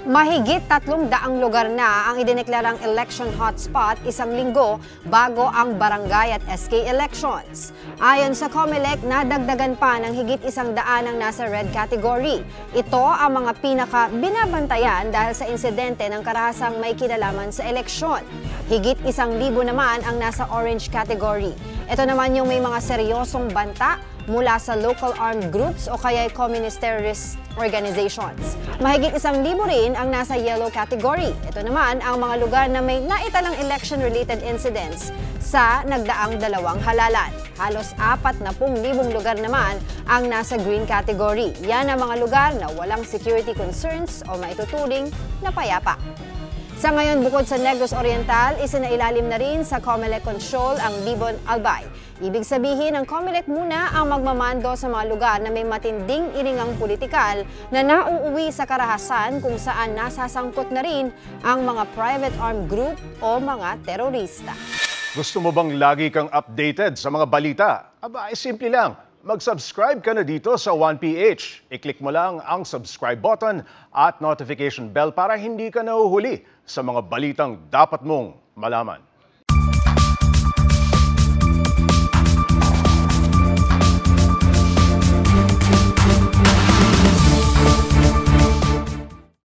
Mahigit 300 lugar na ang idineklarang election hotspot isang linggo bago ang barangay at SK elections. Ayon sa COMELEC, nadagdagan pa ng higit 100 ang nasa red category. Ito ang mga pinaka-binabantayan dahil sa insidente ng karahasang may kinalaman sa eleksyon. Higit 1,000 naman ang nasa orange category. Ito naman yung may mga seryosong banta mula sa local armed groups o kaya communist terrorist organizations. Mahigit 1,000 rin ang nasa yellow category. Ito naman ang mga lugar na may naitalang election-related incidents sa nagdaang dalawang halalan. Halos 40,000 lugar naman ang nasa green category. Yan ang mga lugar na walang security concerns o maituturing na payapa. Sa ngayon, bukod sa Negros Oriental, isinailalim na rin sa COMELEC control ang Libon Albay. Ibig sabihin, ang COMELEC muna ang magmamando sa mga lugar na may matinding iringang politikal na nauuwi sa karahasan kung saan nasasangkot na rin ang mga private armed group o mga terorista. Gusto mo bang lagi kang updated sa mga balita? Aba, ay simple lang. Mag-subscribe ka na dito sa 1PH. I-click mo lang ang subscribe button at notification bell para hindi ka nahuhuli sa mga balitang dapat mong malaman.